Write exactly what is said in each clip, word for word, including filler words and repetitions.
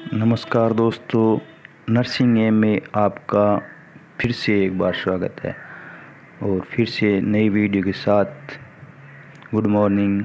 नमस्कार दोस्तों, nursing M में आपका फिर से एक बार स्वागत है और फिर से नई वीडियो के साथ। गुड मॉर्निंग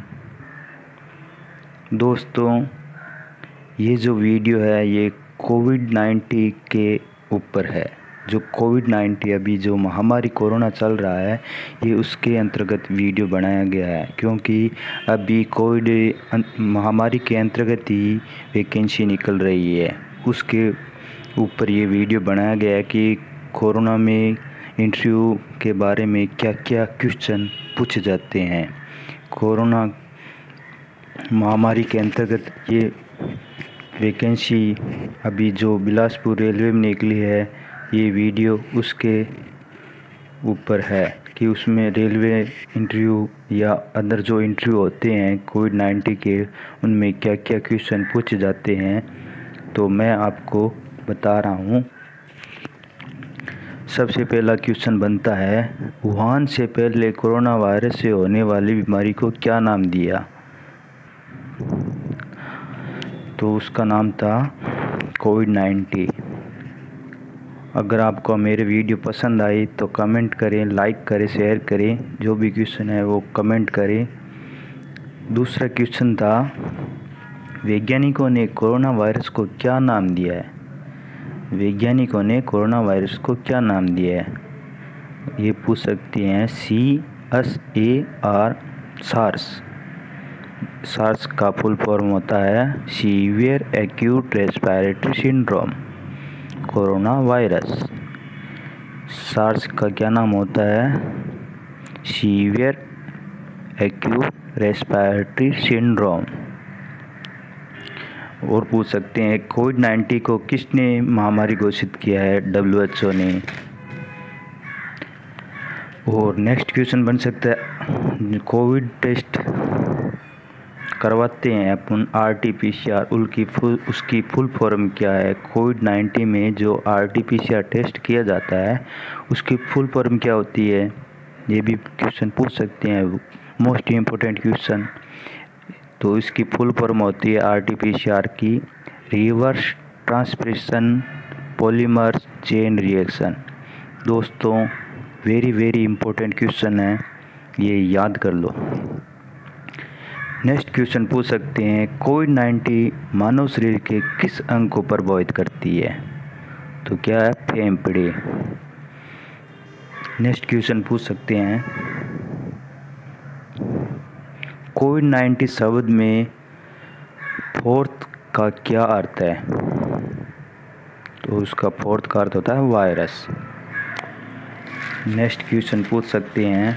दोस्तों, ये जो वीडियो है ये कोविड नाइन्टीन के ऊपर है। जो कोविड नाइन्टीन अभी जो महामारी कोरोना चल रहा है, ये उसके अंतर्गत वीडियो बनाया गया है, क्योंकि अभी कोविड महामारी के अंतर्गत ही वैकेंसी निकल रही है। उसके ऊपर ये वीडियो बनाया गया है कि कोरोना में इंटरव्यू के बारे में क्या क्या क्वेश्चन पूछे जाते हैं। कोरोना महामारी के अंतर्गत ये वैकेंसी अभी जो बिलासपुर रेलवे में निकली है, ये वीडियो उसके ऊपर है कि उसमें रेलवे इंटरव्यू या अदर जो इंटरव्यू होते हैं कोविड नाइन्टीन के, उनमें क्या क्या क्वेश्चन पूछे जाते हैं, तो मैं आपको बता रहा हूँ। सबसे पहला क्वेश्चन बनता है, वुहान से पहले कोरोना वायरस से होने वाली बीमारी को क्या नाम दिया? तो उसका नाम था कोविड नाइन्टीन। अगर आपको मेरे वीडियो पसंद आई तो कमेंट करें, लाइक करें, शेयर करें। जो भी क्वेश्चन है वो कमेंट करें। दूसरा क्वेश्चन था, वैज्ञानिकों ने कोरोना वायरस को क्या नाम दिया है? वैज्ञानिकों ने कोरोना वायरस को क्या नाम दिया है? ये पूछ सकते हैं। C S A R SARS. SARS का फुल फॉर्म होता है severe acute respiratory syndrome corona virus. SARS का क्या नाम होता है? Severe acute respiratory syndrome. और पूछ सकते हैं, कोविड नाइन्टीन को किसने महामारी घोषित किया है? डब्ल्यू एच ओ ने। और नेक्स्ट क्वेश्चन बन सकता है, कोविड टेस्ट करवाते हैं अपन R T P C R, उनकी फुल उसकी फुल फॉर्म क्या है? कोविड नाइन्टीन में जो R T P C R test किया जाता है उसकी फुल फॉर्म क्या होती है? ये भी क्वेश्चन पूछ सकते हैं, मोस्ट इम्पोर्टेंट क्वेश्चन। तो इसकी फुल फॉर्म होती है R T P C R की reverse transcription polymer chain reaction. दोस्तों, वेरी वेरी इम्पोर्टेंट क्वेश्चन है, ये याद कर लो। नेक्स्ट क्वेश्चन पूछ सकते हैं, कोविड नाइन्टीन मानव शरीर के किस अंग को प्रभावित करती है? तो क्या है? फेफड़े। नेक्स्ट क्वेश्चन पूछ सकते हैं, कोविड नाइन्टीन शब्द में फोर्थ का क्या अर्थ है? तो उसका फोर्थ का अर्थ होता है वायरस। नेक्स्ट क्वेश्चन पूछ सकते हैं,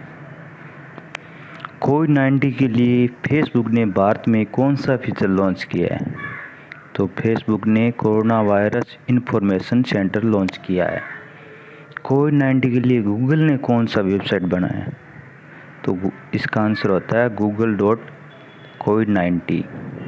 कोविड नाइन्टीन के लिए फेसबुक ने भारत में कौन सा फीचर लॉन्च किया है? तो फेसबुक ने corona virus information centre launch किया है। कोविड नाइन्टीन के लिए गूगल ने कौन सा वेबसाइट बनाया है? तो इसका आंसर होता है गूगल डॉट कोविड नाइन्टीन।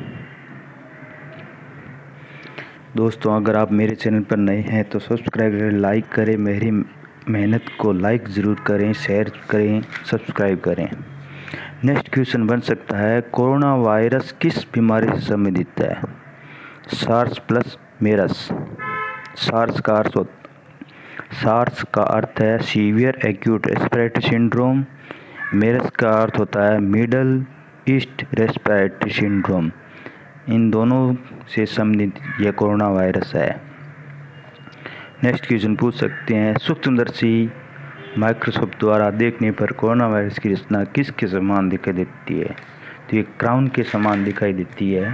दोस्तों, अगर आप मेरे चैनल पर नए हैं तो सब्सक्राइब करें, लाइक करें, मेरी मेहनत को लाइक ज़रूर करें, शेयर करें, सब्सक्राइब करें। नेक्स्ट क्वेश्चन बन सकता है, कोरोना वायरस किस बीमारी से संबंधित है? SARS plus मेरस। सार्स का अर्थ सार्स का अर्थ है severe acute respiratory syndrome. MERS का अर्थ होता है मिडल ईस्ट रेस्पिरेटरी सिंड्रोम। इन दोनों से संबंधित यह कोरोना वायरस है। नेक्स्ट क्वेश्चन पूछ सकते हैं, सूक्ष्मदर्शी माइक्रोस्कोप द्वारा देखने पर कोरोना वायरस की रचना किसके समान दिखाई देती है? तो ये क्राउन के समान दिखाई देती है।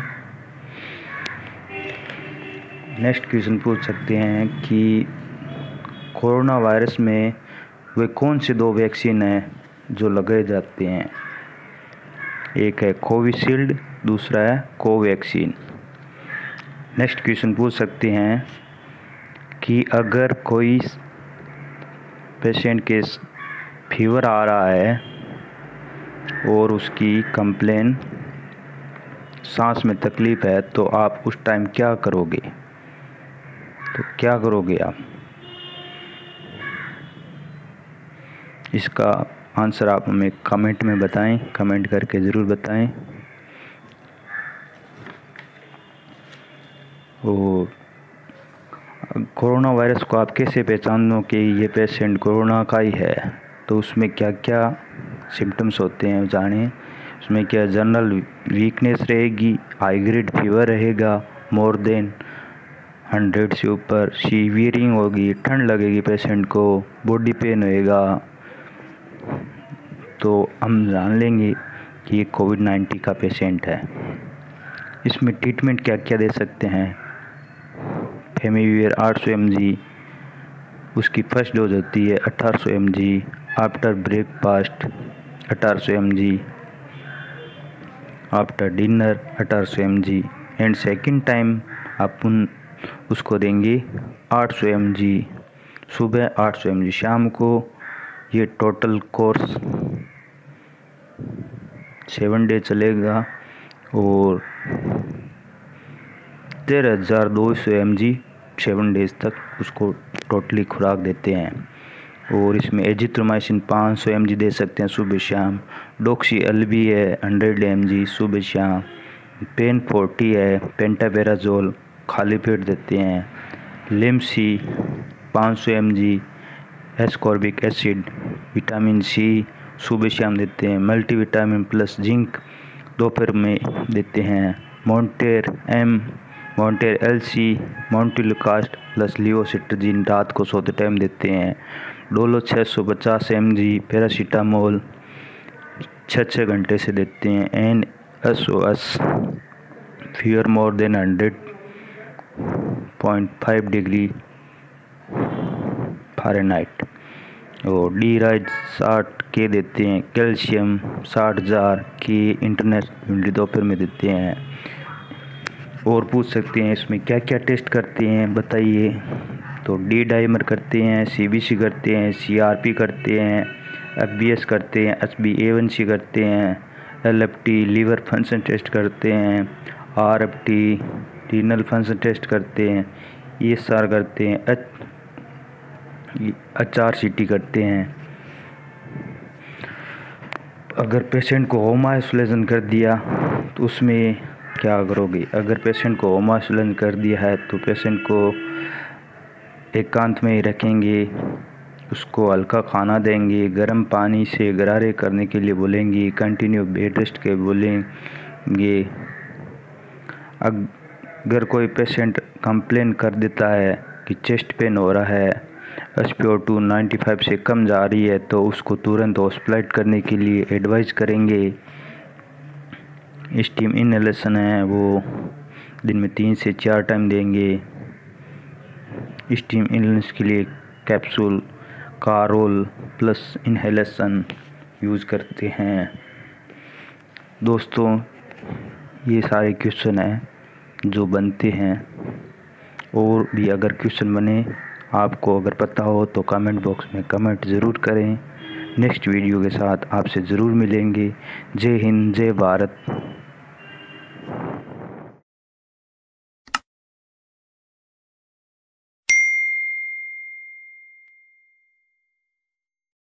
नेक्स्ट क्वेश्चन पूछ सकते हैं कि कोरोना वायरस में वे कौन से दो वैक्सीन हैं जो लगाए जाते हैं? एक है कोविशील्ड, दूसरा है कोवैक्सीन। नेक्स्ट क्वेश्चन पूछ सकते हैं कि अगर कोई पेशेंट के फीवर आ रहा है और उसकी कंप्लेन सांस में तकलीफ़ है, तो आप उस टाइम क्या करोगे? तो क्या करोगे आप? इसका आंसर आप हमें कमेंट में बताएं, कमेंट करके ज़रूर बताएं। और कोरोना वायरस को आप कैसे पहचानो कि ये पेशेंट कोरोना का ही है, तो उसमें क्या क्या सिम्टम्स होते हैं जानें। उसमें क्या जनरल वीकनेस रहेगी, हाई ग्रेड फीवर रहेगा मोर देन हंड्रेड से ऊपर, सीवियरिंग होगी, ठंड लगेगी पेशेंट को, बॉडी पेन होएगा। तो हम जान लेंगे कि ये कोविड नाइन्टीन का पेशेंट है। इसमें ट्रीटमेंट क्या क्या दे सकते हैं। फेविपिराविर आठ सौ एम जी, उसकी फर्स्ट डोज होती है अठारह सौ एम जी, आफ्टर ब्रेकफास्ट अठारह सौ एम जी, आफ्टर डिनर अठारह सौ M G and second time अपन उसको देंगे आठ सौ एम जी, सुबह आठ सौ एम जी शाम को। ये टोटल कोर्स सेवन डे चलेगा और तेरह हज़ार दो सौ एम जी सेवन डेज तक उसको टोटली खुराक देते हैं। और इसमें एजिथ्रोमाइसिन पाँच सौ एम जी दे सकते हैं सुबह शाम, डॉक्सी एल बी है हंड्रेड एम जी सुबह शाम, पेन फोर्टी है, पेंटापेराजोल खाली पेट देते हैं, लिमसी पाँच सौ M G, ascorbic acid, vitamin C सुबह शाम देते हैं, मल्टीविटामिन प्लस जिंक दोपहर में देते हैं, Montair M, Montair L C, montelukast plus levocetirizine रात को सोते टाइम देते हैं, डोलो छः सौ पचास एम जी, पैरासीटामोल छः छः घंटे से देते हैं, N S O S fever more than hundred point five degree Fahrenheit, और डी राइज साठ के देते हैं, कैल्शियम साठ हज़ार के इंटरनेशनल दोपहर में देते हैं। और पूछ सकते हैं इसमें क्या क्या टेस्ट करते हैं बताइए, तो डी डाइमर करते हैं, सी बी सी करते हैं, सी आर पी करते हैं, एफ बी एस करते हैं, H B A one C करते हैं, L F T liver function test करते हैं, R F T renal function test करते हैं, ई एस आर करते हैं, H H R C T करते हैं। अगर पेशेंट को होम आइसोलेशन कर दिया तो उसमें क्या करोगे। अगर पेशेंट को होम आइसोलेशन कर दिया है तो पेशेंट को एकांत में ही रखेंगे, उसको हल्का खाना देंगे, गर्म पानी से गरारे करने के लिए बोलेंगे, कंटिन्यू बेड रेस्ट के बोलेंगे। अगर कोई पेशेंट कंप्लेन कर देता है कि चेस्ट पेन हो रहा है, S P O two ninety five से कम जा रही है, तो उसको तुरंत हॉस्पिटलाइज करने के लिए एडवाइस करेंगे। स्टीम इनहेलेशन है वो दिन में तीन से चार टाइम देंगे। स्टीम इनहेलेशन के लिए capsule Karvol plus inhalation use करते हैं। दोस्तों ये सारे क्वेश्चन हैं जो बनते हैं, और भी अगर क्वेश्चन बने आपको अगर पता हो तो कमेंट बॉक्स में कमेंट ज़रूर करें। नेक्स्ट वीडियो के साथ आपसे ज़रूर मिलेंगे। जय हिंद, जय भारत।